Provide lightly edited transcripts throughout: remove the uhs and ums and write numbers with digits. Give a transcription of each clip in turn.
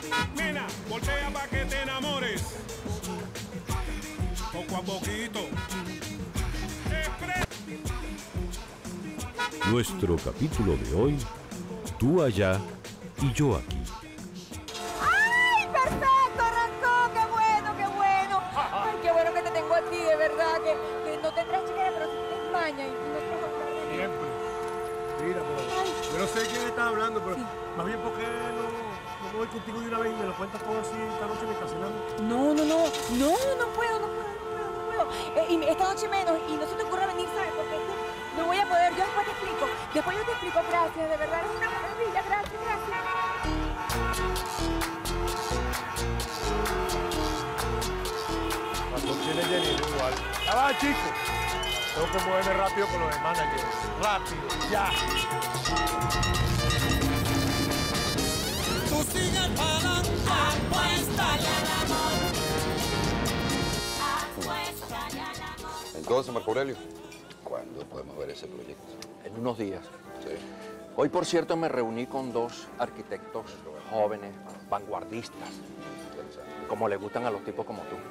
Nena, voltea pa' que te enamores. Poco a poquito. Nuestro capítulo de hoy, tú allá y yo aquí. ¡Ay, perfecto! Arrancó, qué bueno, qué bueno. Ay, qué bueno que te tengo aquí, de verdad, que no tendrás chiquera, pero sí tienes maña y no quieres hablar de mí. Siempre. Mira, pero yo no sé de quién está hablando, pero más bien porque no voy contigo de una vez y me lo cuentas todo así esta noche mientras cenamos. No puedo. Y esta noche menos, y no se te ocurra venir, ¿sabes? Porque es que no voy a poder, yo después te explico. Después yo te explico, gracias, de verdad, es una maravilla, gracias. Cuando tiene Jenny igual. Ya va, chicos. Tengo que moverme rápido con los demás managers. Rápido, ya. Tú sigues pa'lante, apuéstale al amor. Apuéstale al amor. Entonces, Marco Aurelio, ¿cuándo podemos ver ese proyecto? En unos días. Sí. Hoy, por cierto, me reuní con dos arquitectos jóvenes, vanguardistas, como le gustan a los tipos como tú.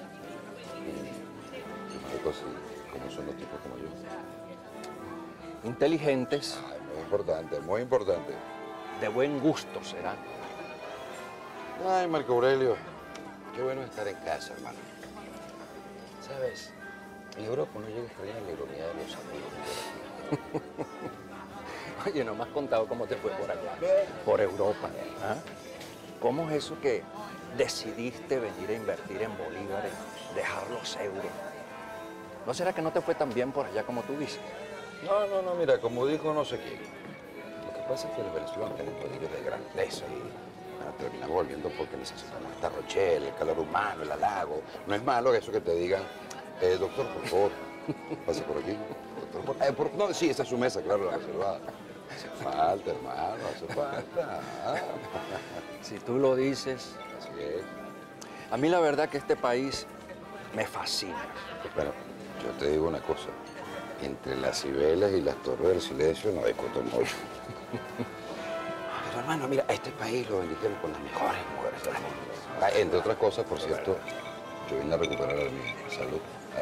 Marco, sí, ¿cómo son los tipos como yo? Inteligentes, Ay, muy importante, muy importante. de buen gusto serán. Ay, Marco Aurelio, qué bueno estar en casa, hermano. ¿Sabes? En Europa uno llega a extrañar la ironía de los amigos. Oye, no me has contado cómo te fue por allá, por Europa. ¿Ah? ¿Cómo es eso que decidiste venir a invertir en bolívares, dejar los euros? ¿No será que no te fue tan bien por allá como tú dices? No, mira, como dijo no sé quién. Lo que pasa es que Venezuela tiene un peligro de grandeza y terminamos volviendo porque necesitamos esta Rochelle, el calor humano, el halago. No es malo eso que te digan, doctor, por favor, pase por aquí. Doctor, no, sí, esa es su mesa, claro, la reservada. Hace falta, hermano, hace falta. Si tú lo dices. Así es. A mí la verdad que este país me fascina. Bueno, yo te digo una cosa. Entre las Cibeles y las Torres del Silencio no discuto mucho. Pero hermano, mira, a este país lo bendicieron con las mejores mujeres del mundo. Ah, entre otras cosas, por cierto, yo vine a recuperar mi salud.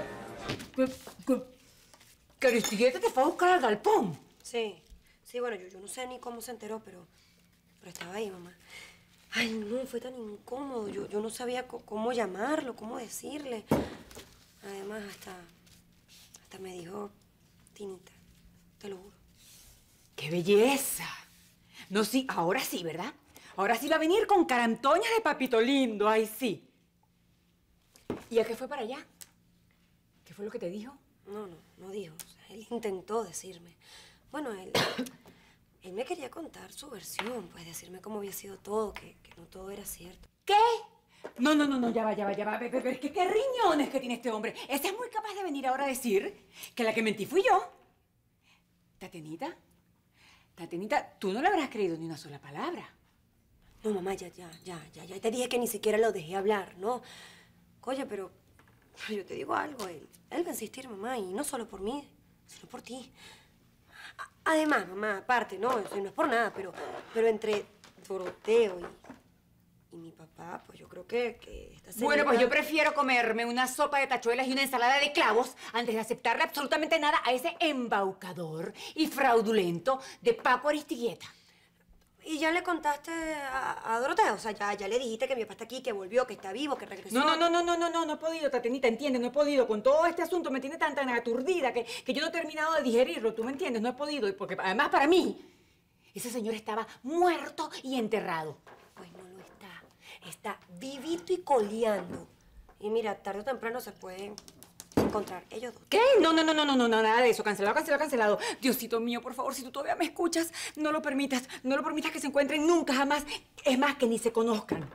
¿Que Aristigueta te fue a buscar al galpón? Sí, bueno, yo no sé ni cómo se enteró, pero estaba ahí, mamá. Ay, no, fue tan incómodo. Yo no sabía cómo llamarlo, cómo decirle. Además, hasta me dijo Tinita, te lo juro. ¡Qué belleza! No, sí, ahora sí, ¿verdad? Ahora sí va a venir con carantoñas de papito lindo, ay sí. ¿Y a qué fue para allá? ¿Qué fue lo que te dijo? No dijo. O sea, él intentó decirme. Bueno, él me quería contar su versión, pues decirme cómo había sido todo, que no todo era cierto. ¿Qué? No, ya va. Pero es que qué riñones que tiene este hombre. Ese es muy capaz de venir ahora a decir que la que mentí fui yo. Tatenita, tú no le habrás creído ni una sola palabra. No, mamá, ya te dije que ni siquiera lo dejé hablar, ¿no? Oye, pero yo te digo algo, él va a insistir, mamá, y no solo por mí, sino por ti. Además, mamá, aparte, no es por nada, pero entre Doroteo y mi papá, pues yo creo que esta señora... Bueno, pues yo prefiero comerme una sopa de tachuelas y una ensalada de clavos antes de aceptarle absolutamente nada a ese embaucador y fraudulento de Paco Aristigueta. ¿Y ya le contaste a Doroteo? O sea, ya le dijiste que mi papá está aquí, que volvió, que está vivo, que regresó. No he podido, Tatenita, entiende, no he podido. Con todo este asunto me tiene tan aturdida que yo no he terminado de digerirlo, ¿tú me entiendes? No he podido, y porque además para mí, ese señor estaba muerto y enterrado. Pues no lo está vivito y coleando. Y mira, tarde o temprano se pueden encontrar ellos dos. ¿Qué? No, nada de eso. Cancelado. Diosito mío, por favor, si tú todavía me escuchas, no lo permitas que se encuentren nunca, jamás. Es más, que ni se conozcan.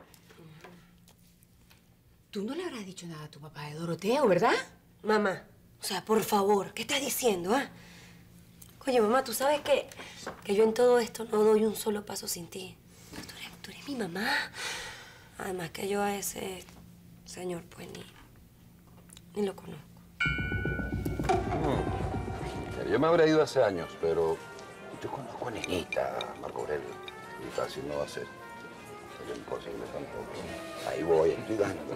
Tú no le habrás dicho nada a tu papá de Doroteo, ¿verdad? Mamá, o sea, por favor, ¿qué estás diciendo, ah? Oye, mamá, tú sabes que yo en todo esto no doy un solo paso sin ti. Tú eres mi mamá. Además que yo a ese señor, pues, ni lo conozco. Yo me habría ido hace años, pero yo conozco a Nenita, Marco Aurelio. Y fácil no va a ser. imposible tampoco. Ahí voy, estoy dando.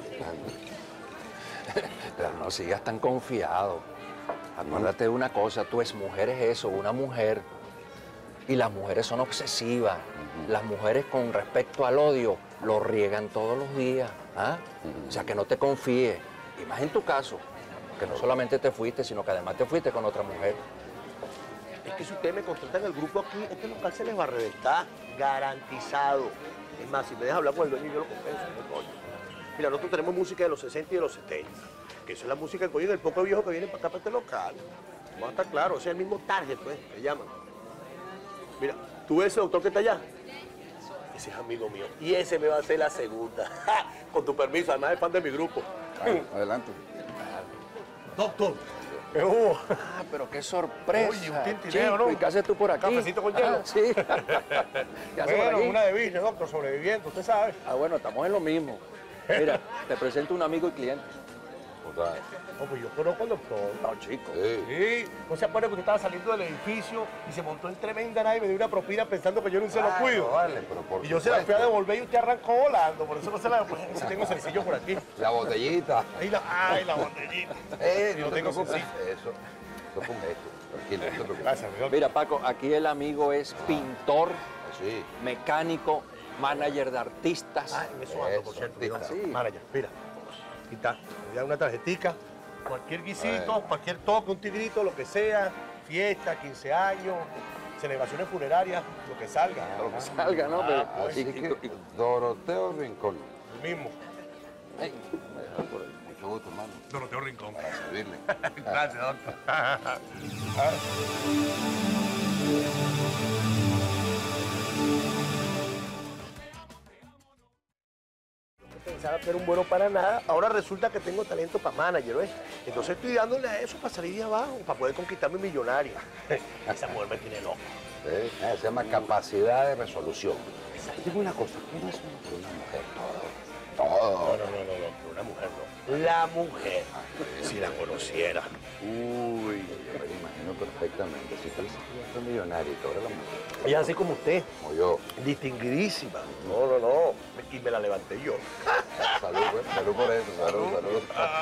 Pero no sigas tan confiado. Acuérdate de una cosa, tu exmujer es eso, una mujer. Y las mujeres son obsesivas. Las mujeres con respecto al odio lo riegan todos los días. ¿Ah? O sea, que no te confíes. Y más en tu caso, que no solamente te fuiste, sino que además te fuiste con otra mujer. Es que si ustedes me contratan el grupo aquí, este local se les va a reventar, garantizado. Es más, si me dejas hablar con el dueño, yo lo compenso, no coño. Mira, nosotros tenemos música de los 60 y de los 70, que eso es la música coño del poco viejo que viene para acá, para este local. Vamos a estar claros, ese es el mismo target, pues, me llaman. Mira, ¿tú ves ese doctor que está allá? Ese es amigo mío, y ese me va a hacer la segunda. Con tu permiso, además es fan de mi grupo. Adelante. Doctor, ¿qué hubo? Ah, pero qué sorpresa. Oye, un tintineo, chico, ¿no? ¿y qué haces tú por aquí? ¿Cafecito con hielo? Sí. ¿Qué haces por Bueno, aquí? una de business, doctor, sobreviviendo, usted sabe. Ah, bueno, estamos en lo mismo. Mira, te presento un amigo y cliente. Total. No, pues yo conozco al doctor. No, chico. Sí. Sí, ¿no se acuerda que usted estaba saliendo del edificio y se montó en tremenda nave y me dio una propina pensando que yo no se lo cuido? Vale, pero por Y yo se la fui a supuesto. devolver y usted arrancó volando, por eso no se la pues, si tengo sencillo por aquí. La botellita. Ahí la botellita. No Yo te tengo preocupes. sencillo. Eso con esto. Tranquilo, no te preocupes. Gracias, mi doctor. Mira, Paco, aquí el amigo es pintor, Sí. mecánico, manager de artistas. Ah, en eso ando, por Eso, cierto. sí. mi doctor. Sí. Mara, ya, mira. Aquí está. Me da una tarjetica. Cualquier guisito, cualquier toque, un tigrito, lo que sea. Fiesta, 15 años, celebraciones funerarias, lo que salga. Lo que salga, ¿no? Pero- Así y- que Doroteo Rincón. El mismo. Hey, mucho gusto, hermano. Doroteo Rincón. Para servirle. Gracias, doctor. Pensaba que era un bueno para nada, ahora resulta que tengo talento para manager, ¿ves? Entonces estoy dándole a eso para salir de abajo, para poder conquistarme millonaria. Esa mujer me tiene loco. Sí, se llama capacidad de resolución. Dime una cosa, ¿cómo es una mujer? Todo. No, una mujer no. La mujer, si la conociera. Uy, yo me lo imagino perfectamente. Si tú dices que yo soy millonario y tú eres la mujer, Ella es así como usted, como yo. distinguidísima. No. Y me la levanté yo. Salud, pues. Salud por eso. Salud.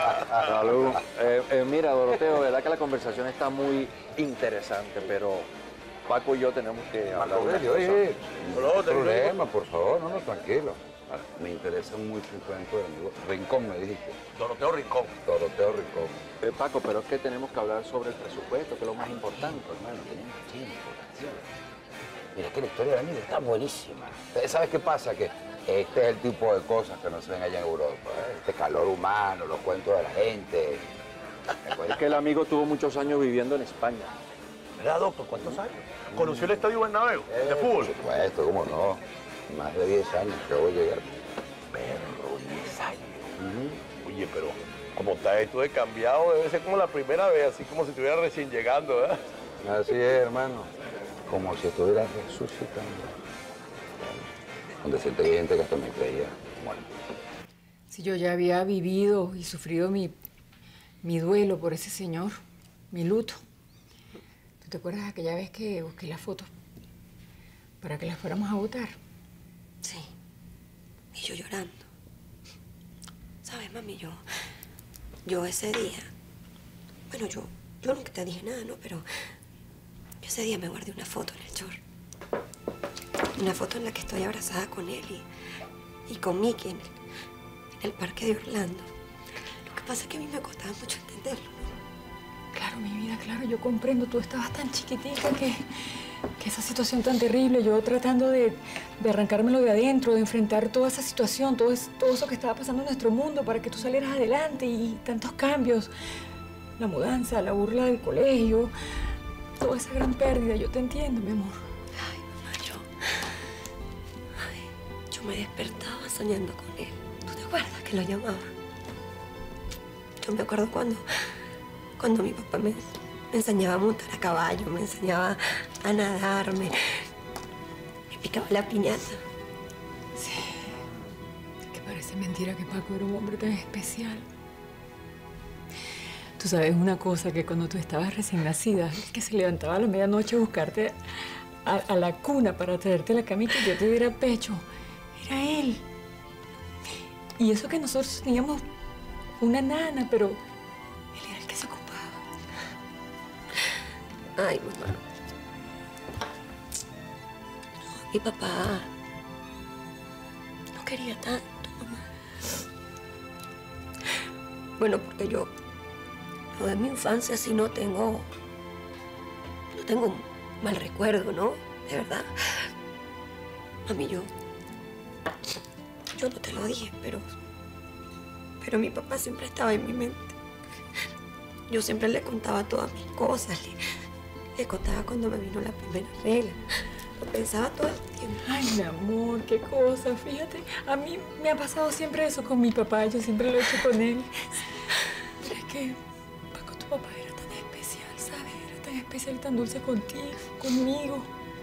Salud. Mira, Doroteo, verdad que la conversación está muy interesante, pero Paco y yo tenemos que hablar de unas Aurelio, cosas. oye, no hay te problema, por favor, no, tranquilo. Ahora, me interesa mucho el cuento del amigo Rincón, me dijiste. Doroteo Rincón. Doroteo Rincón. Paco, pero es que tenemos que hablar sobre el presupuesto, que es lo más importante. Hermano, tenemos tiempo, tranquilo. Mira, es que la historia del amigo está buenísima. ¿Sabes qué pasa? Que este es el tipo de cosas que no se ven allá en Europa. Este calor humano, los cuentos de la gente. Es que el amigo tuvo muchos años viviendo en España. ¿Verdad, doctor? ¿Cuántos años? ¿Conoció el Estadio Bernabéu de fútbol? Por supuesto, cómo no. Más de 10 años que voy a llegar. Perro, 10 años. Oye, pero como está esto de cambiado, debe ser como la primera vez, así como si estuviera recién llegando, ¿verdad? Así es, hermano. Como si estuviera resucitando. Donde siente gente que hasta me creía muerto. Si yo ya había vivido y sufrido mi duelo por ese señor, mi luto. ¿Tú te acuerdas aquella vez que busqué las fotos para que las fuéramos a votar? Sí. Y yo llorando. ¿Sabes, mami? Yo ese día... Bueno, yo nunca te dije nada, ¿no? Pero yo ese día me guardé una foto en el short. Una foto en la que estoy abrazada con él y con Mickey en el parque de Orlando. Lo que pasa es que a mí me costaba mucho entenderlo, ¿no? Claro, mi vida, claro, yo comprendo. Tú estabas tan chiquitita que esa situación tan terrible, yo tratando de arrancármelo de adentro, de enfrentar toda esa situación, todo eso que estaba pasando en nuestro mundo para que tú salieras adelante y tantos cambios. La mudanza, la burla del colegio, toda esa gran pérdida. Yo te entiendo, mi amor. Ay, mamá, yo me despertaba soñando con él. ¿Tú te acuerdas que lo llamaba? Yo me acuerdo cuando mi papá me enseñaba a montar a caballo, me enseñaba a nadar, me picaba la piñata. Sí. Que parece mentira que Paco era un hombre tan especial. Tú sabes una cosa, que cuando tú estabas recién nacida, el que se levantaba a la medianoche a buscarte a la cuna para traerte la camita y yo te diera pecho, era él. Y eso que nosotros teníamos una nana, pero él era el que se ocupaba. Ay, mamá. Mi papá no quería tanto, mamá. Bueno, porque yo de mi infancia sí no tengo un mal recuerdo, ¿no? De verdad. Mami, yo no te lo dije, pero mi papá siempre estaba en mi mente. Yo siempre le contaba todas mis cosas, le contaba cuando me vino la primera regla. Lo pensaba todo el tiempo. Ay, mi amor, qué cosa, fíjate. A mí me ha pasado siempre eso con mi papá, yo siempre lo he hecho con él. Pero es que, Paco, tu papá era tan especial, ¿sabes? Era tan especial y tan dulce contigo, conmigo.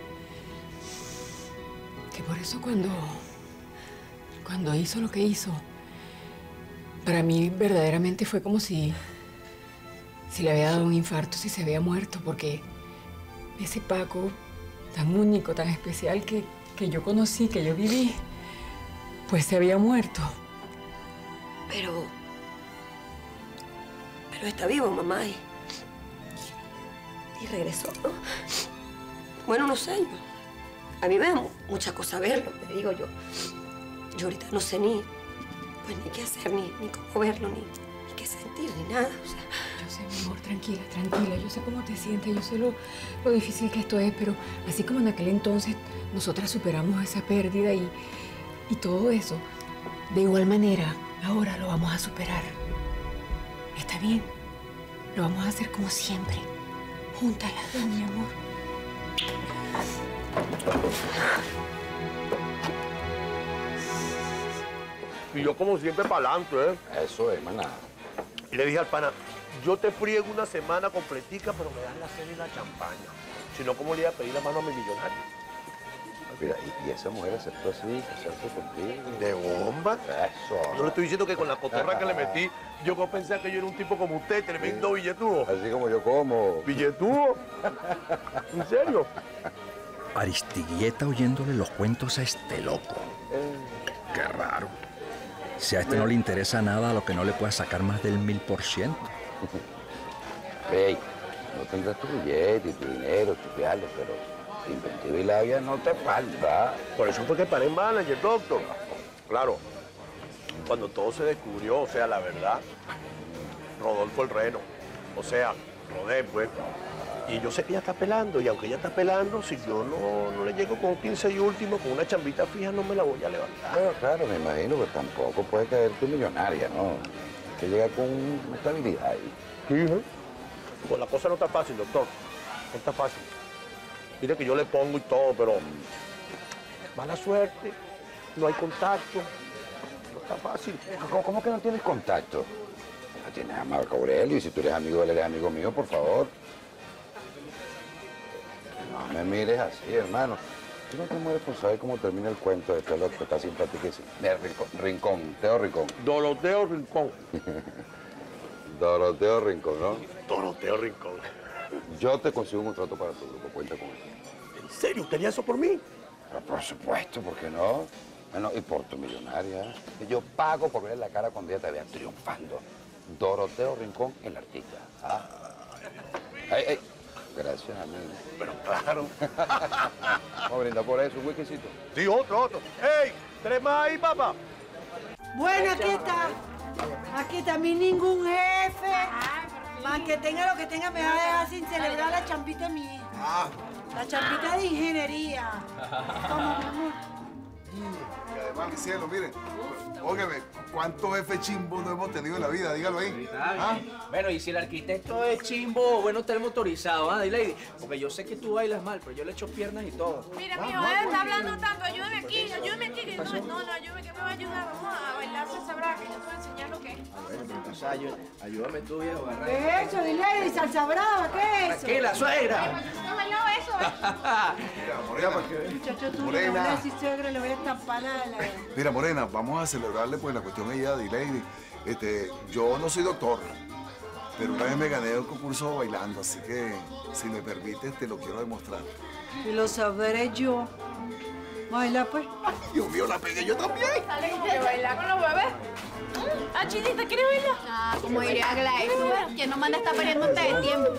Que por eso cuando hizo lo que hizo, para mí verdaderamente fue como si le había dado un infarto, si se había muerto, porque ese Paco tan único, tan especial que yo conocí, que yo viví, pues se había muerto. Pero está vivo, mamá, y regresó, ¿no? Bueno, no sé, a mí me da mucha cosa verlo, te digo yo. Yo ahorita no sé ni qué hacer, ni cómo verlo, ni qué sentir, ni nada, o sea. Yo sé, mi amor, tranquila, tranquila. Yo sé cómo te sientes, yo sé lo difícil que esto es, pero así como en aquel entonces nosotras superamos esa pérdida y todo eso, de igual manera, ahora lo vamos a superar. ¿Está bien? Lo vamos a hacer como siempre, juntas las dos, mi amor. Y yo como siempre para adelante, ¿eh? Eso es, maná. Y le dije al pana, yo te friego una semana completica, pero me das la cena y la champaña. Si no, ¿cómo le iba a pedir la mano a mi millonario? Mira, y esa mujer aceptó así, casarse contigo. ¿De bomba? Eso. Yo le estoy diciendo que con la cotorra que le metí, yo pensé que yo era un tipo como usted, tremendo billetudo. Así como yo como. ¿Billetudo? ¿En serio? Aristiguieta oyéndole los cuentos a este loco. Qué raro. Si a este no le interesa nada a lo que no le pueda sacar más del 1000%. Ey, no tendrás tu billete y tu dinero, tus viajes, pero inventiva y labia no te falta. Por eso fue que paré en manager, doctor. Claro, cuando todo se descubrió, o sea, la verdad, Rodolfo el Reno, o sea, Rodé, pues. Y yo sé que ella está pelando, y aunque ella está pelando, si yo no le llego con 15 y último, con una chambita fija, no me la voy a levantar. Claro, me imagino que tampoco puede caer tu millonaria, ¿no? Que llega con una estabilidad ahí. Sí, ¿eh? Pues la cosa no está fácil, doctor. No está fácil. Mire que yo le pongo y todo, pero mala suerte, no hay contacto, no está fácil. ¿Cómo que no tienes contacto? No tienes a Marco Aurelio, y si tú eres amigo de él, eres amigo mío, por favor. No me mires así, hermano. Tú no te mueres por saber cómo termina el cuento de este loco que está simpaticísimo. Rincón, Teo Rincón. Doroteo Rincón. Doroteo Rincón, ¿no? Doroteo Rincón. Yo te consigo un contrato para tu grupo, cuenta con él. ¿En serio? ¿Usted haría eso por mí? Pero por supuesto, ¿por qué no? Bueno, y por tu millonaria. Yo pago por ver la cara cuando ella te vea triunfando. Doroteo Rincón, el artista. ¿Ah? ¡Ey! Gracias, amigo. Pero claro. Vamos a brindar por eso, un whiskycito. Sí, otro. ¡Ey! ¿Tres más ahí, papá? Bueno, aquí está. Aquí está mi ningún jefe. Más que tenga lo que tenga, me va a dejar sin celebrar la champita mía. La champita de ingeniería. Toma, mi amor. Y además, mi cielo, miren, óigame, ¿cuántos F chimbos no hemos tenido en la vida? Dígalo ahí. ¿Ah? Bueno, y si el arquitecto es chimbo, bueno, está el motorizado, ¿ah, Lady? Porque yo sé que tú bailas mal, pero yo le echo piernas y todo. Mira, mijo, él está hablando tanto, ayúdame aquí, que ayúdame, que me va a ayudar. Vamos a bailar salsa brava, que yo te voy a enseñar lo que es. Bueno, pero entonces ayúdame tú, viejo, agarrar. ¿Qué es eso, Diley? ¿Salsa brava? ¿Qué es eso? Tranquila, suegra. ¿No has bailado eso? Muchacho, tú le voy a decir suegra, le voy a estampar la... Mira, Morena, vamos a celebrarle pues la cuestión ella de Lady. Yo no soy doctor, pero una vez me gané un concurso bailando, así que si me permites te lo quiero demostrar. Y lo sabré yo. Baila, pues. Ay, Dios mío, la pegué yo también. Sale como que bailar con los bebés. Ah, Chinita, ¿quieres bailar? Ah, como diría Gladys, quien no manda está perdiendo un té de tiempo.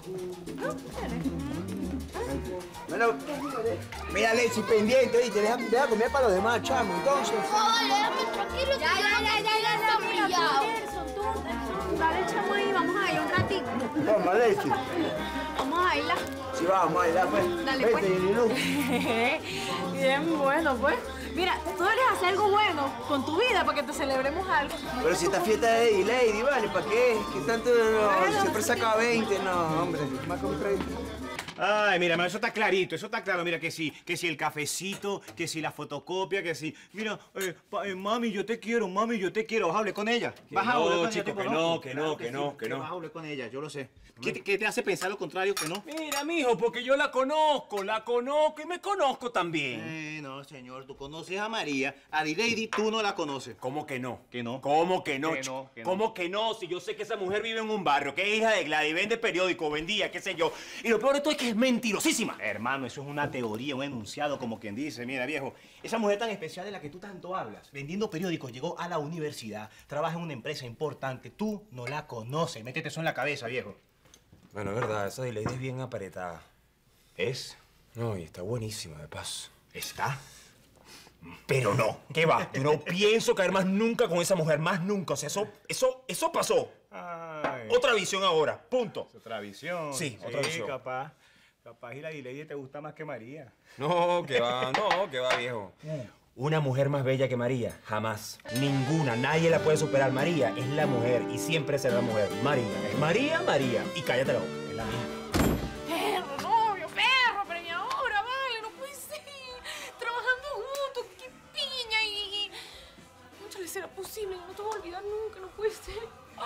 Bueno, mira, Lexi, pendiente, ¿oíste? Deja comer para los demás, chamo, entonces. Déjame tranquilo. Ya, brillado. Dale, chamo, ahí, vamos a ir un ratito. Toma, Lexi. Vamos a bailar. Sí, vamos a bailar, pues. Dale, vete, pues. Yelilú. Bien, bueno, pues. Mira, tú deberías hacer algo bueno con tu vida para que te celebremos algo. Pero si esta fiesta es de Lady, ¿vale? ¿Para qué? ¿Qué tanto? No, siempre saca 20. No, hombre, más con crédito. Ay, mira, eso está clarito, eso está claro. Mira, que sí el cafecito, que si la fotocopia, que sí. Mira, mami, yo te quiero, mami, yo te quiero. Vas a hablar con ella. Vas a hablar con ella. Chico, que no. Vas a hablar con ella, yo lo sé. ¿Qué te hace pensar lo contrario que no? Mira, mijo, porque yo la conozco y me conozco también. No, señor, tú conoces a María, a D-Lady tú no la conoces. ¿Cómo que no? ¿Que no? ¿Cómo que no? Que no, que no. ¿Cómo que no? Si yo sé que esa mujer vive en un barrio, que es hija de Gladys, vende periódico, vendía, qué sé yo. Y lo peor de todo es que es mentirosísima. Hermano, eso es una teoría, un enunciado, como quien dice. Mira, viejo, esa mujer tan especial de la que tú tanto hablas, vendiendo periódicos, llegó a la universidad, trabaja en una empresa importante. Tú no la conoces. Métete eso en la cabeza, viejo. Bueno, es verdad, esa Lady es bien apretada. ¿Es? No, y está buenísima, de paso. ¿Está? Pero no, ¿qué va? Yo no pienso caer más nunca con esa mujer, más nunca. O sea, eso pasó. Ay. Otra visión ahora, punto. Otra visión. Sí, otra visión. Capaz y la D-Lady te gusta más que María. No, que va, viejo. Una mujer más bella que María, jamás. Ninguna, nadie la puede superar. María es la mujer y siempre será la mujer. María, es María, María. Y cállate la boca, es la misma. Perro, novio, perro, pero ¿y ahora, vale? No puede ser. Trabajando juntos, qué piña y... Mucho le será posible, no te voy a olvidar nunca, no puede ser. Oh.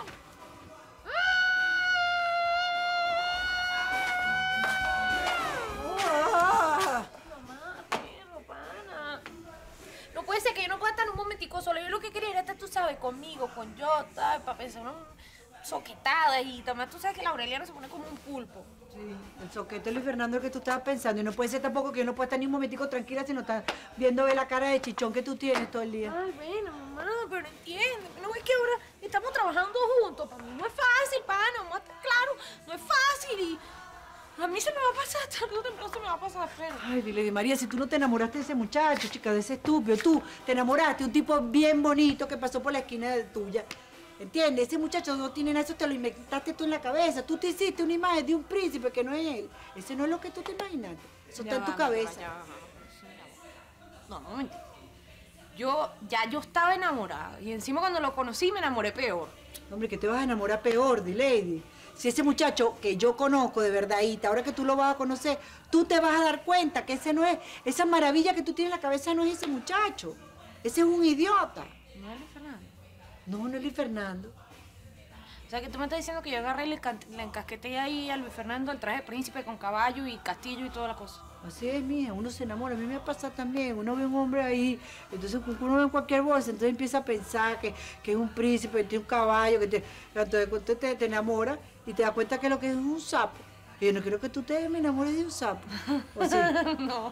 No puede ser que yo no pueda estar un momentico sola. Yo lo que quería era estar, tú sabes, conmigo, con yo, ¿sabes? Para pensar una soquetada y también tú sabes que la Aureliana se pone como un pulpo. Sí, el soquete Luis Fernando que tú estabas pensando. Y no puede ser tampoco que yo no pueda estar ni un momentico tranquila si no estás viendo la cara de chichón que tú tienes todo el día. Ay, bueno, mamá, pero entiende. No es que ahora estamos trabajando juntos. Para mí no es fácil, pana, vamos a estar claro. No es fácil y... A mí se me va a pasar, tarde o temprano se me va a pasar, pero... Ay, dile de María, si tú no te enamoraste de ese muchacho, chica, de ese estúpido, tú te enamoraste de un tipo bien bonito que pasó por la esquina de tuya. ¿Entiendes? Ese muchacho no tiene nada, eso te lo inventaste tú en la cabeza. Tú te hiciste una imagen de un príncipe que no es él. Ese no es lo que tú te imaginaste. Eso está en tu cabeza. No, no, mentira. Yo estaba enamorada y encima cuando lo conocí me enamoré peor. Hombre, que te vas a enamorar peor, D-Lady. Si ese muchacho que yo conozco de verdadita, ahora que tú lo vas a conocer, tú te vas a dar cuenta que ese no es, esa maravilla que tú tienes en la cabeza no es ese muchacho. Ese es un idiota. ¿No es Luis Fernando? No, no es Luis Fernando. O sea, que tú me estás diciendo que yo agarré y le encasqueté ahí a Luis Fernando el traje de príncipe con caballo y castillo y toda la cosa. Así es, mija, uno se enamora. A mí me pasa también. Uno ve un hombre ahí, entonces uno ve en cualquier bolsa, entonces empieza a pensar que es un príncipe, que tiene un caballo, entonces te enamora y te das cuenta que lo que es un sapo. Y yo no quiero que tú me enamores de un sapo. ¿O sí? No.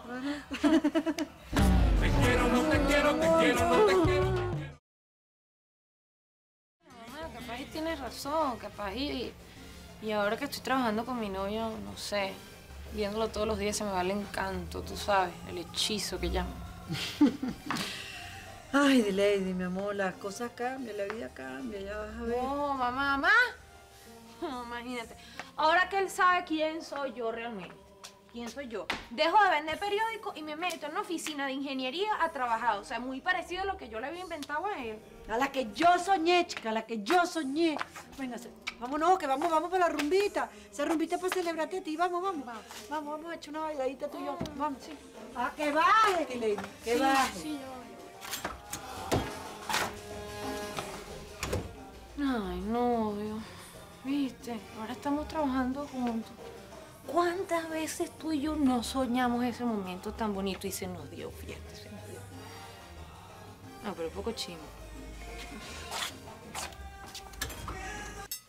Te quiero, no te quiero, te quiero, no te quiero. Mamá, capaz y tienes razón, capaz y ahora que estoy trabajando con mi novio, no sé, viéndolo todos los días se me va el encanto, tú sabes, el hechizo que llamo. Ay, D-Lady, mi amor, las cosas cambian, la vida cambia, ya vas a ver. No, mamá. No, imagínate. Ahora que él sabe quién soy yo realmente. ¿Quién soy yo? Dejo de vender periódicos y me meto en una oficina de ingeniería a trabajar. O sea, muy parecido a lo que yo le había inventado a él. A la que yo soñé, chica, a la que yo soñé. Venga, vámonos, que vamos para la rumbita. Esa rumbita para celebrarte a ti. Vamos a echar una bailadita tú y yo. Vamos, sí. Ah, que baje, D-Lady, que baje. Sí, Ay, novio. ¿Viste? Ahora estamos trabajando juntos. ¿Cuántas veces tú y yo no soñamos ese momento tan bonito y se nos dio, fíjate, se nos dio? No, pero un poco chimo.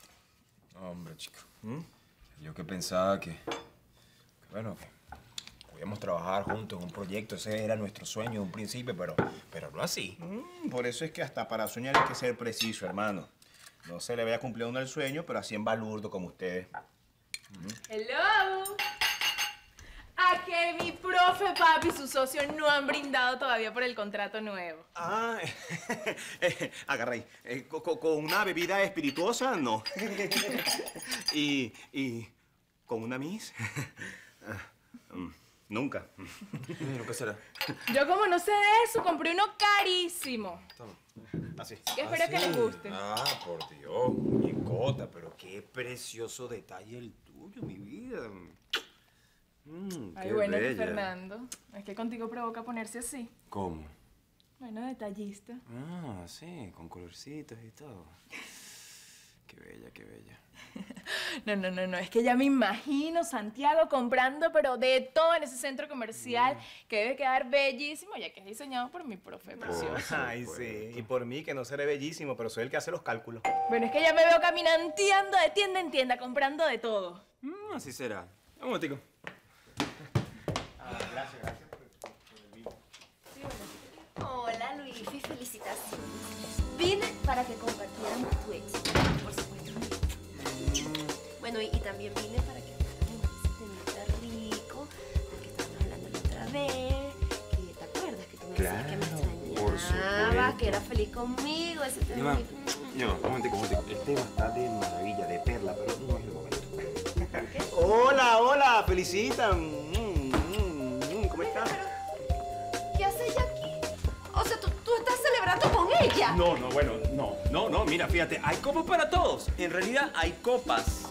Hombre, chico. Yo que pensaba que pudiéramos trabajar juntos en un proyecto. Ese era nuestro sueño de un principio, pero no así. Por eso es que hasta para soñar hay que ser preciso, hermano. No se le vaya a cumplir a uno el sueño, pero así en balurdo como ustedes. Hello. A que mi profe, papi y su socio no han brindado todavía por el contrato nuevo. Ah, agarra ahí. Con una bebida espirituosa, no. y con una miss, nunca. ¿Qué será? Yo como no sé de eso, compré uno carísimo. Así. Que espero que les guste. Ah, por Dios, Micota, pero qué precioso detalle el tuyo, mi vida. Ay, qué bueno, bella. Fernando. Es que contigo provoca ponerse así. ¿Cómo? Bueno, detallista. Ah, sí, con colorcitos y todo. Qué bella, qué bella. No. Es que ya me imagino Santiago comprando, pero de todo en ese centro comercial que debe quedar bellísimo, ya que es diseñado por mi profe precioso. Ay, sí. Y por mí, que no seré bellísimo, pero soy el que hace los cálculos. Bueno, es que ya me veo caminanteando de tienda en tienda, comprando de todo. Así será. Un momentico. Gracias por el vino. Hola, Luifi, felicitaciones. Vine para que compartiéramos tu éxito, por supuesto. Bueno, y también vine para que habláramos de ese temita rico, del que estábamos hablando la otra vez, que te acuerdas que tú me decías que me extrañabas, que eras feliz conmigo, ese tema. No, un momentico. El tema está de maravilla, de perla, pero no es el momento. Hola, felicitan. ¿Cómo estás? ¿Qué hace ella aquí? O sea, tú estás celebrando con ella. No, mira, fíjate, hay copas para todos. En realidad hay copas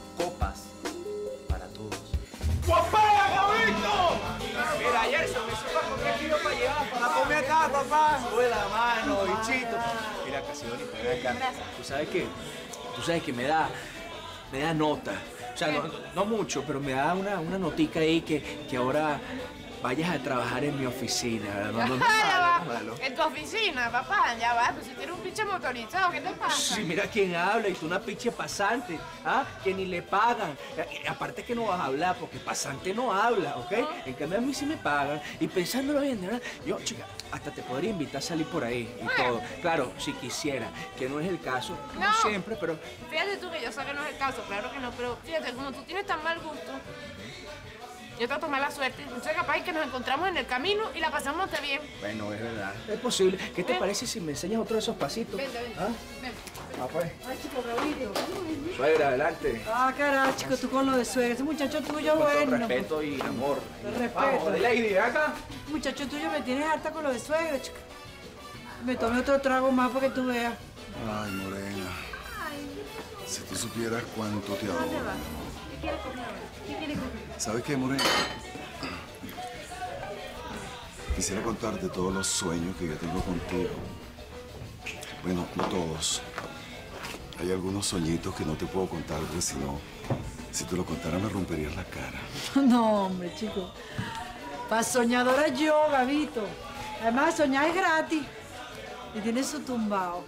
para todos. ¡Papá, Gabito! Mira, Gerson, me supo a comer aquí para llevar. A comer acá, papá. Sube la mano, bichito. Mira, casi bonito, ven acá. ¿Tú sabes qué? Tú sabes que me da nota. O sea, no mucho, pero me da una notica ahí que ahora vayas a trabajar en mi oficina. No es malo. En tu oficina, papá, ya va. Pues si tienes un pinche motorizado, ¿qué te pasa? Sí, mira quién habla y tú una pinche pasante, ¿ah? Que ni le pagan. Aparte que no vas a hablar, porque pasante no habla, ¿ok? En cambio a mí sí me pagan. Y pensándolo bien, de verdad, yo, chica, hasta te podría invitar a salir por ahí y todo. Claro, si quisiera, que no es el caso, no siempre, pero... Fíjate tú que yo sé que no es el caso, claro que no, pero fíjate, como tú tienes tan mal gusto, yo trato mala suerte. Entonces capaz que nos encontramos en el camino y la pasamos de bien. Bueno, es verdad. Es posible. ¿Qué te parece si me enseñas otro de esos pasitos? Ven. ¿Ah? Ven. Ah, pues. Ay, chico, Raulito. Suegra, adelante. Ah, caray, chico, tú con lo de suegra. Ese muchacho tuyo, Con todo bueno. respeto y amor. Respeto. Vamos, Lady, ven acá. Muchacho tuyo, me tienes harta con lo de suegra, chico. Me tomé otro trago más para que tú veas. Ay, Morena. Si tú supieras cuánto te adoro. ¿Qué quieres comer? ¿Qué quieres comer? ¿Sabes qué, Morena? Quisiera contarte todos los sueños que yo tengo contigo. Bueno, no todos. Hay algunos sueñitos que no te puedo contar, porque si te lo contara me romperías la cara. No, hombre, chico. Para soñadora yo, Gabito. Además, soñar es gratis. Y tiene su tumbao.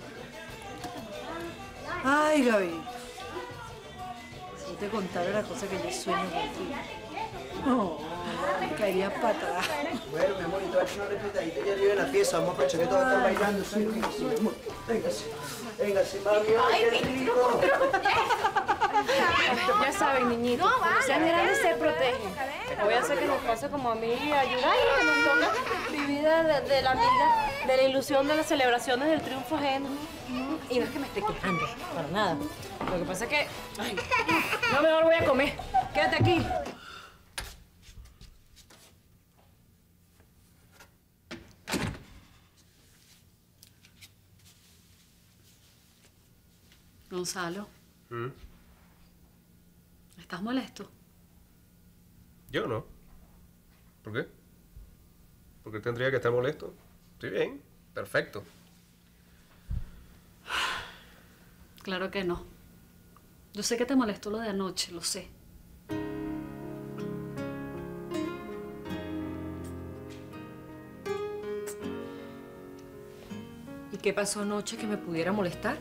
Ay, Gabito. Si yo te contara la cosa que yo sueño contigo. No, me caerías para atrás. Bueno, mi amor, y te voy a echar una respetadita allá arriba en la pieza. Vamos a aprovechar que todos están bailando. Sí, mi amor. Véngase, mami. ¡Ay, qué rico! Ya saben, niñitos, cuando sean grandes se protegen. Voy a hacer que nos pase como a mí y ayudarnos, que nos toca vivir de la vida, de la ilusión de las celebraciones del triunfo ajeno. Y no es que me esté quejando, para nada. Lo que pasa es que... Ay, no, mejor voy a comer. Quédate aquí. Gonzalo, ¿estás molesto? Yo no. ¿Por qué? ¿Por qué tendría que estar molesto? Estoy bien, perfecto. Claro que no. Yo sé que te molestó lo de anoche, lo sé. ¿Y qué pasó anoche que me pudiera molestar?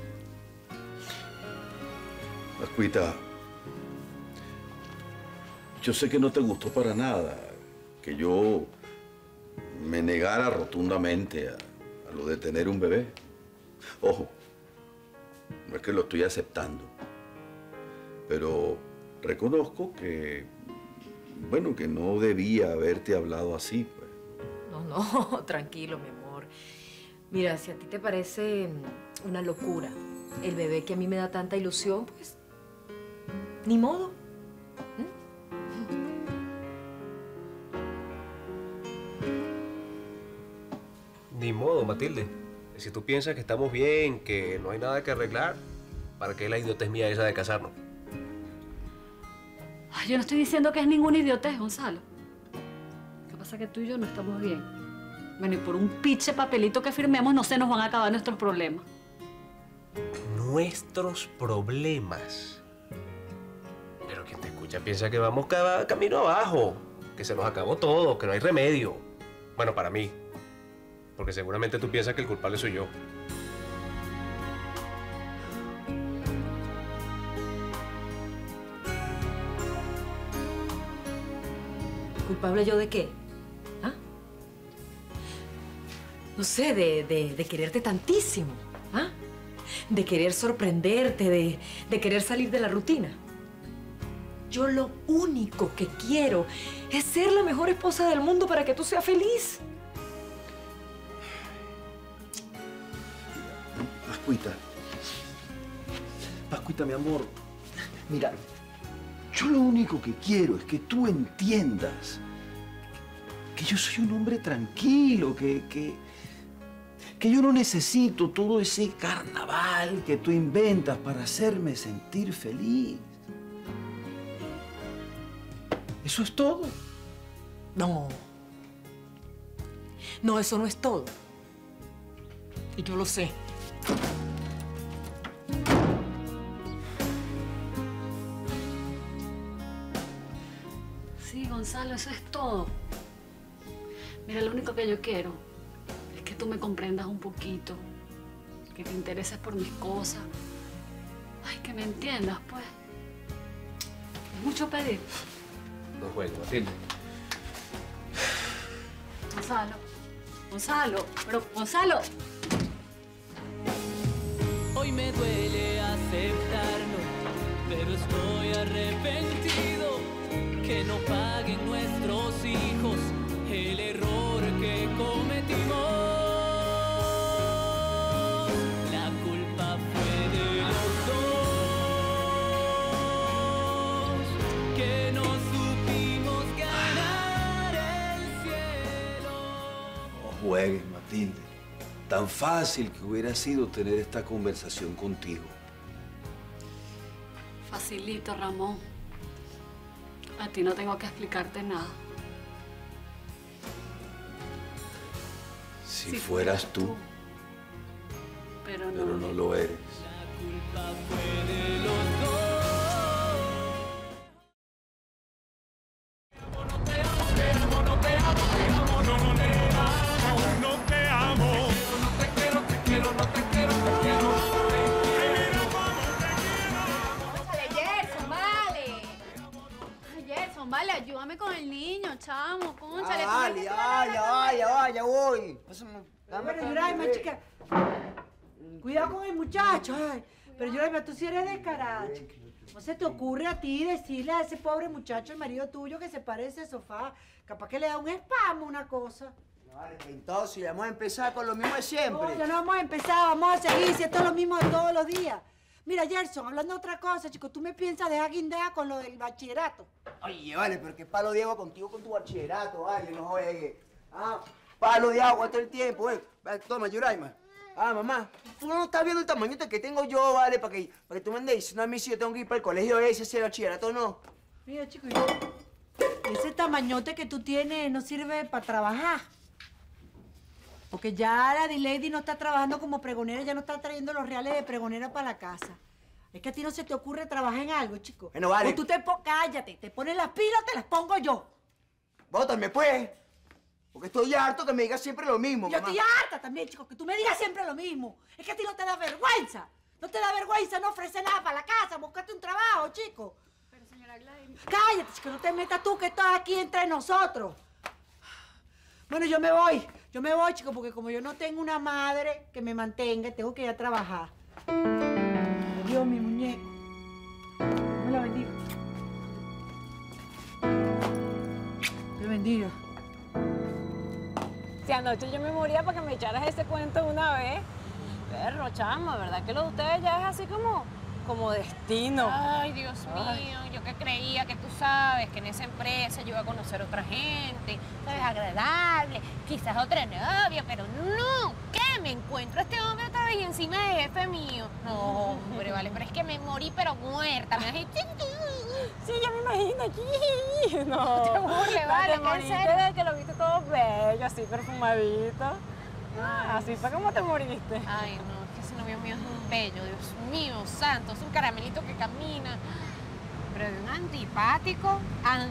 Pascuita, Yo sé que no te gustó para nada, que yo me negara rotundamente a lo de tener un bebé. Ojo, no es que lo estoy aceptando, pero reconozco que, bueno, que no debía haberte hablado así, pues. No, tranquilo, mi amor. Mira, si a ti te parece una locura el bebé que a mí me da tanta ilusión, pues, ni modo. Ni modo, Matilde. Si tú piensas que estamos bien, que no hay nada que arreglar, ¿para qué la idiotez mía esa de casarnos? Ay, yo no estoy diciendo que es ninguna idiotez, Gonzalo. Lo que pasa es que tú y yo no estamos bien. Bueno, y por un pinche papelito que firmemos no se nos van a acabar nuestros problemas. Nuestros problemas. Pero quien te escucha piensa que vamos camino abajo, que se nos acabó todo, que no hay remedio. Bueno, para mí. Porque seguramente tú piensas que el culpable soy yo. ¿Culpable yo de qué? ¿Ah? No sé, de quererte tantísimo. ¿Ah? De querer sorprenderte, de querer salir de la rutina. Yo lo único que quiero es ser la mejor esposa del mundo para que tú seas feliz. Pascuita, mi amor, mira, yo lo único que quiero es que tú entiendas que yo soy un hombre tranquilo, que yo no necesito todo ese carnaval que tú inventas para hacerme sentir feliz. ¿Eso es todo? No. No, eso no es todo. Y yo lo sé. Sí, Gonzalo, eso es todo. Mira, lo único que yo quiero es que tú me comprendas un poquito, que te intereses por mis cosas. Ay, que me entiendas, pues. Es mucho pedir. No juego, Matilde. Gonzalo, pero Gonzalo. Hoy me duele aceptarlo, pero estoy arrepentido que no paguen nuestros hijos el error que cometimos. La culpa fue de los dos, que no supimos ganar el cielo. No juegues, Matilde. Tan fácil que hubiera sido tener esta conversación contigo. Facilito, Ramón. A ti no tengo que explicarte nada. Si fueras tú, pero no lo eres. La culpa fue de los dos. Vale, ayúdame con el niño, chamo, cónchale. Vale, ya voy. Pero Yuraima, chica, cuidado con el muchacho. Ay. Pero Yuraima, tú sí eres descarada, chica. ¿No se te ocurre a ti decirle a ese pobre muchacho, el marido tuyo, que se parece al sofá? Capaz que le da un espasmo, una cosa. Vale, entonces vamos a empezar con lo mismo de siempre. No, ya no vamos a empezar, vamos a seguir, si esto es lo mismo de todos los días. Mira, Gerson, hablando de otra cosa, chico, ¿tú me piensas dejar guindada con lo del bachillerato? Oye, vale, pero qué palo de agua contigo con tu bachillerato, vale, no juegues. Ah, palo de agua todo el tiempo, Toma, Yuraima. Ah, mamá, tú no estás viendo el tamañito que tengo yo, vale, para que tú me andes diciendo a mí si yo tengo que ir para el colegio ese, hacer bachillerato o no. Mira, chico, ese tamañote que tú tienes no sirve para trabajar. Porque ya la D-Lady no está trabajando como pregonera, ya no está trayendo los reales de pregonera para la casa. Es que a ti no se te ocurre trabajar en algo, chico. Bueno, vale. O tú cállate, te pones las pilas, te las pongo yo. Bótame, pues. Porque estoy harto que me digas siempre lo mismo, Yo mamá. estoy harta también, chico, que tú me digas siempre lo mismo. Es que a ti no te da vergüenza. No te da vergüenza no ofrecer nada para la casa, buscarte un trabajo, chico. Cállate, que no te metas tú, que estás aquí entre nosotros. Bueno, yo me voy, chico, porque como yo no tengo una madre que me mantenga, tengo que ir a trabajar. Dios, mi muñeco. Me la bendiga. Te bendiga. Si anoche yo me moría para que me echaras ese cuento una vez. Perro, chama, ¿verdad que lo de ustedes ya es así como destino? Ay, Dios mío, yo que creía que tú sabes que en esa empresa yo iba a conocer otra gente, sabes, agradable, quizás otra novia, pero no, ¿qué? Me encuentro a este hombre otra vez y encima de jefe mío. No, hombre, vale, pero es que me morí pero muerta, me dejé... Sí, ya me imagino aquí. No, te burles, vale, te moriste de que lo viste todo bello, así perfumadito. Así fue como te moriste. Ay, no, es que ese novio mío es un bello, Dios mío, santo, es un caramelito que camina. Pero de un antipático,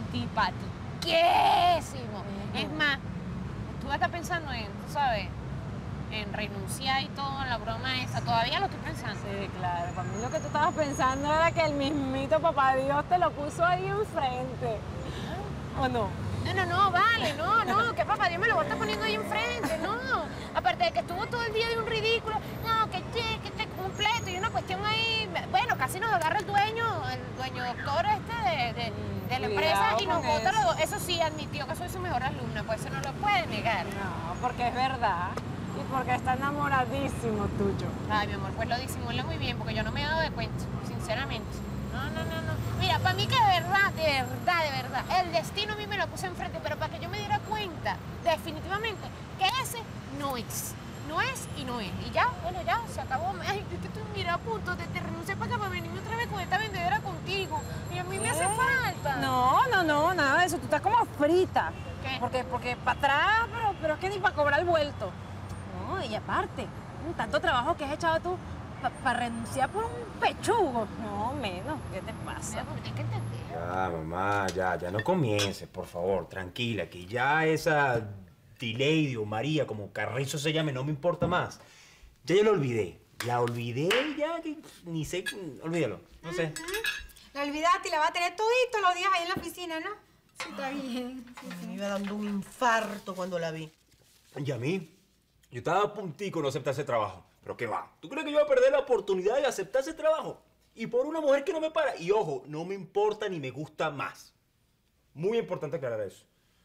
antipatiquísimo. Es más, estuve hasta pensando en, tú sabes, en renunciar y todo, en la broma esa. Todavía lo estoy pensando. Sí, claro. Para mí lo que tú estabas pensando era que el mismito papá Dios te lo puso ahí enfrente. ¿O no? No, vale, no, que papá Dios me lo va a estar poniendo ahí enfrente, no. Aparte de que estuvo todo el día de un ridículo, no, que che completo y una cuestión ahí, bueno, casi nos agarra el dueño doctor de la empresa y nos bota los dos. Eso sí, admitió que soy su mejor alumna, pues eso no lo puede negar. No, porque es verdad y porque está enamoradísimo tuyo. Ay, mi amor, pues lo disimula muy bien porque yo no me he dado de cuenta, sinceramente. No. Mira, para mí que de verdad, el destino a mí me lo puso enfrente, pero para que yo me diera cuenta, definitivamente, que ese no es. No es y no es. Y ya, bueno, ya, se acabó. Ay, es que estoy, mira, a punto de renunciar para acá para venirme otra vez con esta vendedora contigo. Y a mí me hace falta. No, nada de eso. Tú estás como frita. ¿Qué? Porque para atrás, pero es que ni para cobrar el vuelto. No, y aparte, tanto trabajo que has echado tú para renunciar por un pechugo. No, menos. ¿Qué te pasa? Tienes que entender. Ya, mamá, ya no comiences, por favor, tranquila, que ya esa Dilady o María, como Carrizo se llame, no me importa más. Ya yo la olvidé ya, que ni sé, olvídalo, no sé. La olvidaste y la va a tener todito los días ahí en la oficina, ¿no? Sí, está bien. Sí. Me iba dando un infarto cuando la vi. Y a mí, yo estaba a puntico no aceptar ese trabajo. Pero ¿qué va? ¿Tú crees que yo voy a perder la oportunidad de aceptar ese trabajo? Y por una mujer que no me para. Y ojo, no me importa ni me gusta más. Muy importante aclarar eso.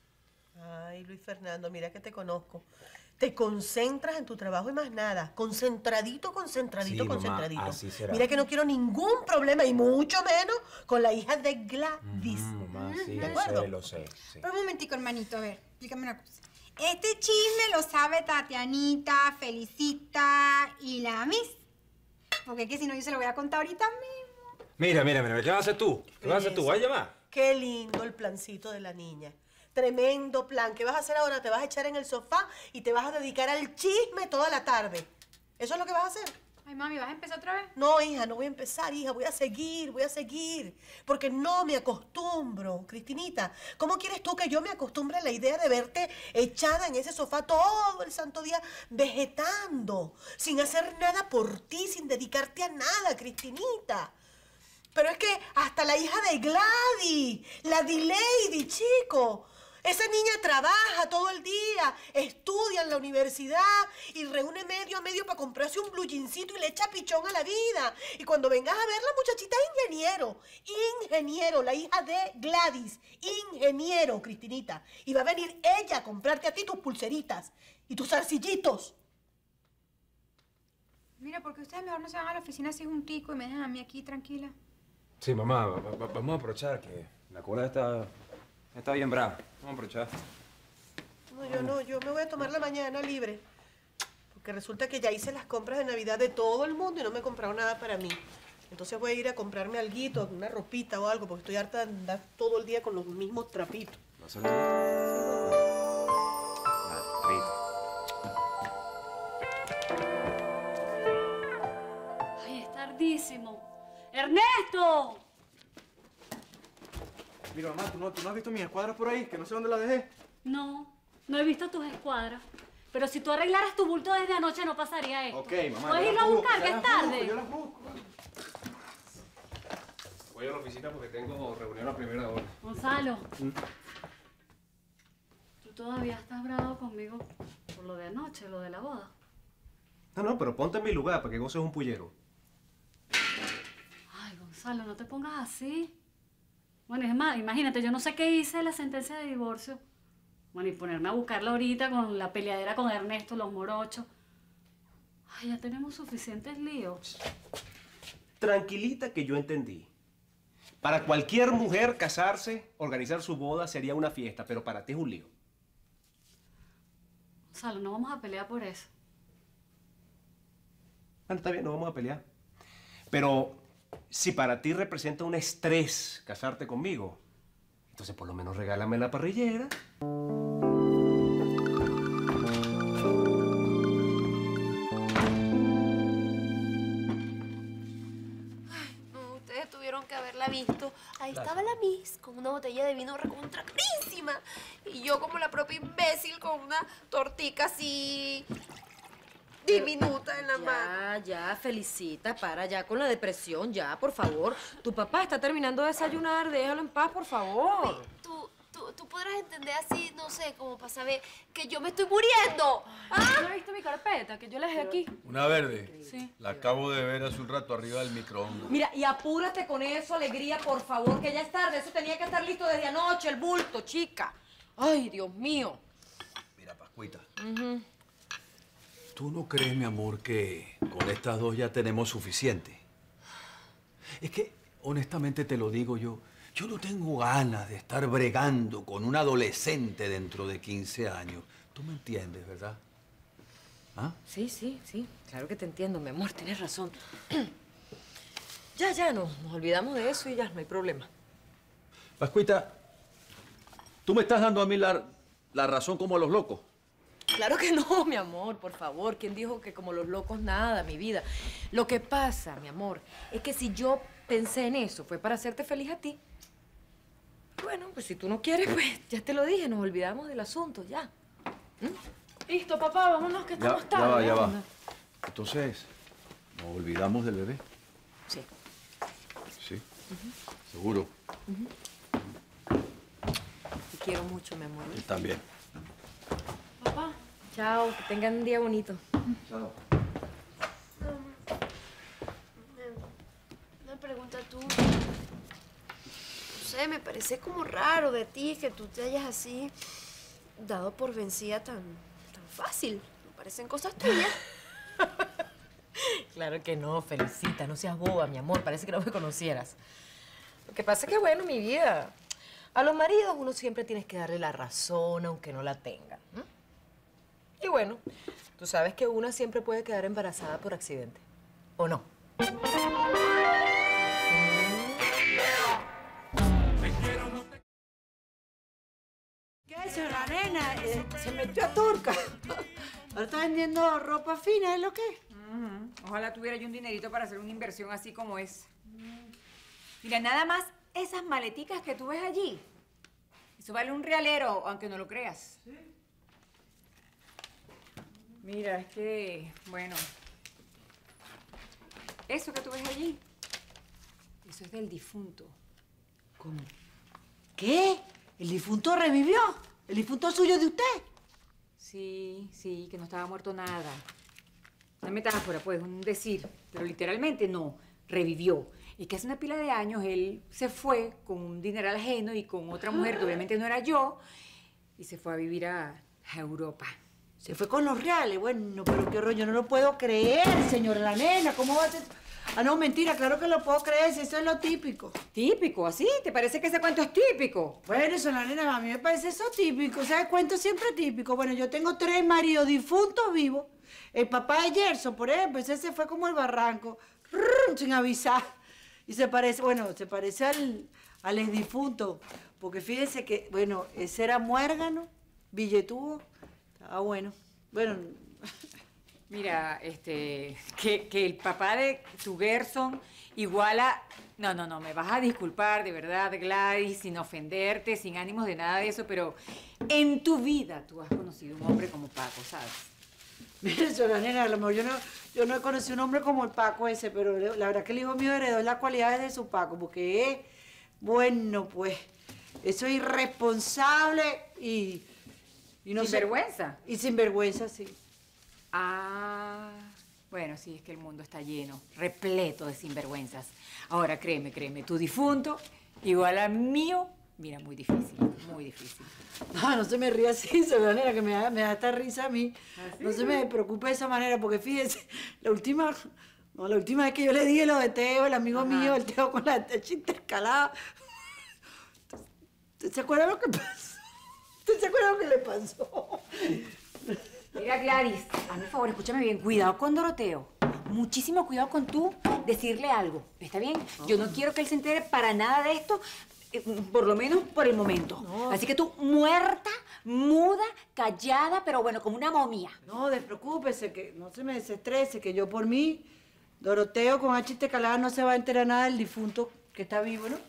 Ay, Luis Fernando, mira que te conozco. Te concentras en tu trabajo y más nada. Concentradito. Sí, mamá, así será. Mira que no quiero ningún problema y mucho menos con la hija de Gladys. Mamá, sí, ¿De acuerdo? lo sé. Sí. Pero un momentico, hermanito, a ver, explícame una cosa. Este chisme lo sabe Tatianita, Felicita y la Miss. Porque es que si no, yo se lo voy a contar ahorita mismo. Mira, ¿qué vas a hacer tú? ¿Qué vas a hacer tú? ¿Vas a llamar? Qué lindo el plancito de la niña. Tremendo plan. ¿Qué vas a hacer ahora? Te vas a echar en el sofá y te vas a dedicar al chisme toda la tarde. ¿Eso es lo que vas a hacer? Ay, mami, ¿vas a empezar otra vez? No, hija, no voy a empezar, hija. Voy a seguir. Porque no me acostumbro, Cristinita. ¿Cómo quieres tú que yo me acostumbre a la idea de verte echada en ese sofá todo el santo día vegetando, sin hacer nada por ti, sin dedicarte a nada, Cristinita? Pero es que hasta la hija de Gladys, la Dilady, chico. Esa niña trabaja todo el día, estudia en la universidad y reúne medio a medio para comprarse un blue jeansito y le echa pichón a la vida. Y cuando vengas a ver, la muchachita es ingeniero, la hija de Gladys, ingeniero, Cristinita. Y va a venir ella a comprarte a ti tus pulseritas y tus zarcillitos. Mira, porque ustedes mejor no se van a la oficina así juntico y me dejan a mí aquí tranquila. Sí, mamá, vamos a aprovechar que la cola está bien brava. Vamos a aprovechar. No, yo me voy a tomar la mañana libre. Porque resulta que ya hice las compras de Navidad de todo el mundo y no me he comprado nada para mí. Entonces voy a ir a comprarme alguito, una ropita o algo, porque estoy harta de andar todo el día con los mismos trapitos. ¿Vas a salir? Ay, es tardísimo. ¡Ernesto! Mira, mamá, ¿tú no has visto mis escuadras por ahí? Que no sé dónde las dejé. No he visto tus escuadras. Pero si tú arreglaras tu bulto desde anoche no pasaría esto. Ok, mamá. ¿Puedes irlo a buscar, que es tarde? Yo las busco. Voy a la oficina porque tengo reunión a primera hora. Gonzalo, ¿tú todavía estás bravo conmigo por lo de anoche, lo de la boda? No, pero ponte en mi lugar para que goces un pullero. Ay, Gonzalo, no te pongas así. Bueno, es más, imagínate, yo no sé qué hice de la sentencia de divorcio. Bueno, y ponerme a buscarla ahorita con la peleadera con Ernesto, los morochos. Ay, ya tenemos suficientes líos. Tranquilita que yo entendí. Para cualquier mujer casarse, organizar su boda sería una fiesta, pero para ti es un lío. Gonzalo, no vamos a pelear por eso. Bueno, está bien, no vamos a pelear. Pero si para ti representa un estrés casarte conmigo, entonces por lo menos regálame la parrillera. No, ustedes tuvieron que haberla visto. Ahí estaba la Miss con una botella de vino recontra carísima. Y yo como la propia imbécil con una tortica así diminuta en la mano. Ya, Felicita, para ya con la depresión, ya, por favor. Tu papá está terminando de desayunar, déjalo en paz, por favor. Tú podrás entender así, no sé, como para saber que yo me estoy muriendo. ¿No has visto mi carpeta? Que yo la dejé aquí. Una verde. Sí. La acabo de ver hace un rato arriba del microondas. Mira, y apúrate con eso, Alegría, por favor, que ya es tarde. Eso tenía que estar listo desde anoche, el bulto, chica. Ay, Dios mío. Mira, Pascuita, ¿tú no crees, mi amor, que con estas dos ya tenemos suficiente? Es que, honestamente te lo digo yo no tengo ganas de estar bregando con un adolescente dentro de 15 años. Tú me entiendes, ¿verdad? ¿Ah? Sí, claro que te entiendo, mi amor, tienes razón. Ya, nos olvidamos de eso y ya, no hay problema. Pascuita, ¿tú me estás dando a mí la razón como a los locos? Claro que no, mi amor, por favor. ¿Quién dijo que como los locos nada, mi vida? Lo que pasa, mi amor, es que si yo pensé en eso, fue para hacerte feliz a ti. Bueno, pues si tú no quieres, pues ya te lo dije, nos olvidamos del asunto, ya. Listo, papá, vámonos que estamos tarde. Ya va. Entonces, ¿nos olvidamos del bebé? Sí. Sí. ¿Seguro? Te quiero mucho, mi amor. Yo también. Papá. Chao, que tengan un día bonito. Chao. Una pregunta tú. No sé, me parece como raro de ti que tú te hayas así dado por vencida tan fácil. Me parecen cosas tuyas. Claro que no, Felicita, no seas boba, mi amor, parece que no me conocieras. Lo que pasa es que, bueno, mi vida, a los maridos uno siempre tienes que darle la razón, aunque no la tenga. Y bueno, tú sabes que una siempre puede quedar embarazada por accidente, ¿o no? ¿Qué es eso, la nena? Se metió a turca. Ahora está vendiendo ropa fina, ¿es lo que? Ojalá tuviera yo un dinerito para hacer una inversión así como es. Mira, nada más esas maleticas que tú ves allí. Eso vale un realero, aunque no lo creas. ¿Sí? Mira, es que, bueno, eso que tú ves allí, eso es del difunto. ¿Cómo? ¿Qué? ¿El difunto revivió? ¿El difunto suyo de usted? Sí, que no estaba muerto nada. Una metáfora, pues, un decir, pero literalmente no, revivió. Y que hace una pila de años él se fue con un dineral ajeno y con otra mujer que obviamente no era yo, y se fue a vivir a Europa. Se fue con los reales. Bueno, pero qué rollo, no lo puedo creer, señora la nena. ¿Cómo va a ser? Ah, no, mentira, claro que lo puedo creer, si eso es lo típico. ¿Típico? ¿Así? ¿Te parece que ese cuento es típico? Bueno, señora la nena, a mí me parece eso típico. O sea, el cuento siempre es típico. Bueno, yo tengo 3 maridos difuntos vivos. El papá de Gerson, por ejemplo, ese se fue como el barranco, sin avisar. Y se parece, bueno, se parece al exdifunto. Porque fíjense que, bueno, ese era muérgano, billetudo. Ah, bueno. Bueno. Mira, que el papá de tu Gerson igual a... No, me vas a disculpar, de verdad, Gladys, sin ofenderte, sin ánimos de nada de eso, pero en tu vida tú has conocido un hombre como Paco, ¿sabes? Mire, señora nena, a lo mejor yo no he conocido un hombre como el Paco ese, pero la verdad que el hijo mío heredó las cualidades de su Paco, porque es, bueno, pues, eso es irresponsable y no sé. ¿Sinvergüenza? Y sinvergüenza, sí. Ah, bueno, sí, es que el mundo está lleno, repleto de sinvergüenzas. Ahora, créeme, tu difunto, igual al mío, mira, muy difícil, muy difícil. No se me ríe así, señora nena, que me da esta risa a mí. ¿Ah, sí? No se me preocupe de esa manera, porque fíjese, la última vez que yo le dije lo de Teo, el amigo mío, el Teo con la leche intercalada. ¿Usted se acuerda lo que pasó? ¿Usted se acuerda lo que le pasó? Mira, Gladys, hazme el favor, escúchame bien. Cuidado con Doroteo. Muchísimo cuidado con tú decirle algo. ¿Está bien? Yo no quiero que él se entere para nada de esto, por lo menos por el momento. No. Así que tú, muerta, muda, callada, pero bueno, como una momia. No, despreocúpese, que no se me desestrese, que yo por mí, Doroteo con H intercalada no se va a enterar nada del difunto que está vivo, ¿no?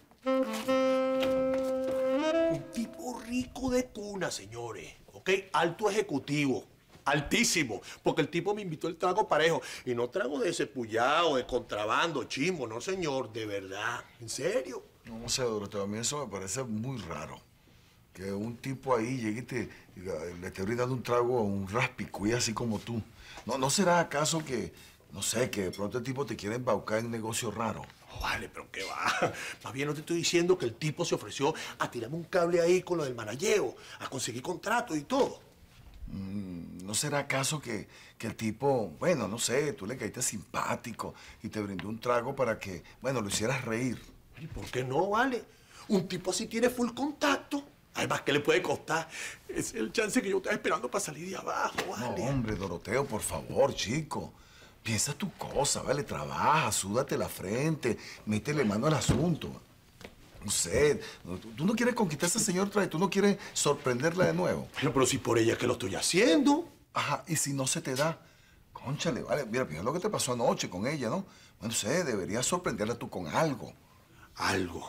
Un tipo rico de cuna, señores, ¿ok? Alto ejecutivo, altísimo, porque el tipo me invitó el trago parejo, y no trago de ese pullado, de contrabando, chimbo, no, señor, de verdad, ¿en serio? No sé, Doroteo, a mí eso me parece muy raro. Que un tipo ahí llegue y le esté brindando un trago a un raspicuí así como tú. ¿No será acaso que, no sé, que de pronto el tipo te quiere embaucar en negocio raro? Vale, pero ¿qué va? Más bien no te estoy diciendo que el tipo se ofreció a tirarme un cable ahí con lo del manalleo, a conseguir contratos y todo. ¿No será acaso que el tipo, bueno, no sé, tú le caíste simpático y te brindó un trago para que, bueno, lo hicieras reír? ¿Y por qué no, vale? Un tipo así tiene full contacto. Además, ¿qué le puede costar? Es el chance que yo estaba esperando para salir de abajo, ¿vale? No, hombre, Doroteo, por favor, chico. Piensa tu cosa, ¿vale? Trabaja, súdate la frente, métele mano al asunto. No sé, tú no quieres conquistar a esa señora otra vez, tú no quieres sorprenderla de nuevo. Bueno, pero si por ella que lo estoy haciendo. Ajá, y si no se te da, cónchale, vale, mira, fíjate lo que te pasó anoche con ella, ¿no? Bueno, no sé, deberías sorprenderla tú con algo. Algo.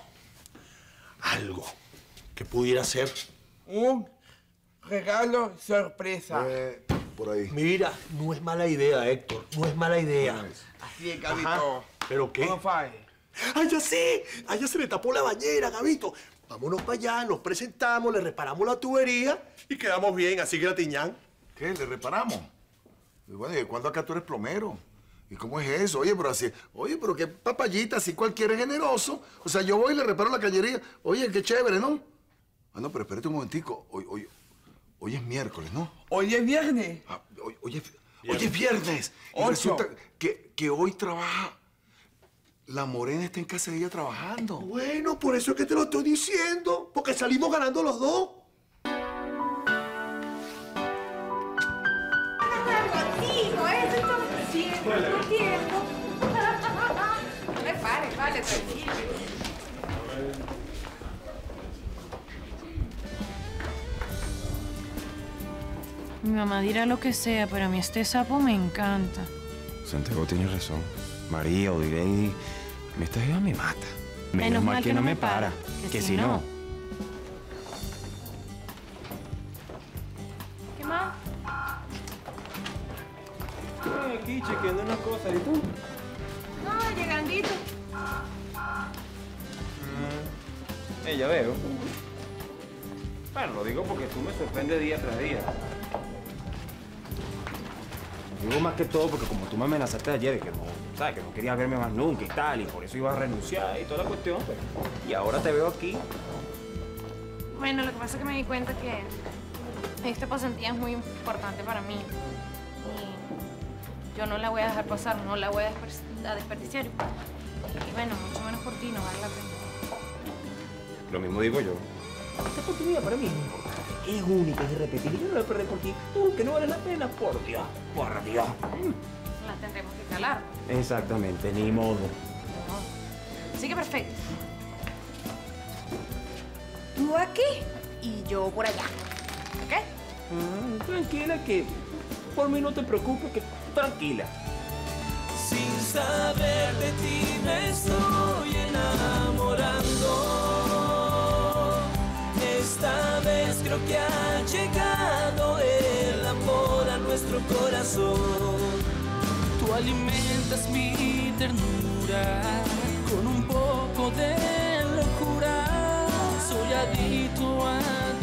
¿Qué pudiera ser? Un regalo sorpresa. Por ahí. Mira, no es mala idea, Héctor. No es mala idea. Así es, Gabito. ¿Pero qué? ¿Cómo fue? ¡Ay, ya sé! ¡Ay, ya se le tapó la bañera, Gabito! Vámonos para allá, nos presentamos, le reparamos la tubería y quedamos bien, así que la tiñán. ¿Qué? ¿Le reparamos? Y bueno, ¿y cuándo acá tú eres plomero? ¿Y cómo es eso? Oye, pero qué papayita, así cualquiera es generoso. O sea, yo voy y le reparo la cañería. Oye, qué chévere, ¿no? Ah, no, pero espérate un momentico. Hoy es miércoles, ¿no? Hoy es viernes. Ah, hoy es viernes. Y resulta que hoy trabaja... La Morena está en casa de ella trabajando. Bueno, por eso es que te lo estoy diciendo. Porque salimos ganando los dos. Contigo, eso estamos haciendo todo el tiempo. No me pares, vale, tranquilo. Mi mamá dirá lo que sea, pero a mí este sapo me encanta. Santiago tiene razón. María o Direy, esta jeva me mata. Menos mal que no me para, que si no... ¿Qué más? Estoy aquí chequeando unas cosas, ¿y tú? No, llegandito. Ya veo. Bueno, lo digo porque tú me sorprendes día tras día. Digo más que todo porque como tú me amenazaste ayer de que no, ¿sabes? Que no querías verme más nunca y tal, y por eso iba a renunciar y toda la cuestión. Y ahora te veo aquí. Bueno, lo que pasa es que me di cuenta que esta pasantía es muy importante para mí. Y yo no la voy a dejar pasar, no la voy a desperdiciar. Y bueno, mucho menos por ti, no vale la pena. Lo mismo digo yo. Esta oportunidad para mí es importante. Es única, es irrepetible. Yo no la voy a perder por ti. Tú, que no vale la pena. Por Dios, por Dios. La tendremos que calar. Exactamente, ni modo. Así que perfecto. Tú aquí y yo por allá. ¿Ok? Tranquila, que por mí no te preocupes, que tranquila. Sin saber de ti me estoy enamorando. Esta vez creo que ha llegado el amor a nuestro corazón. Tú alimentas mi ternura con un poco de locura. Soy adicto a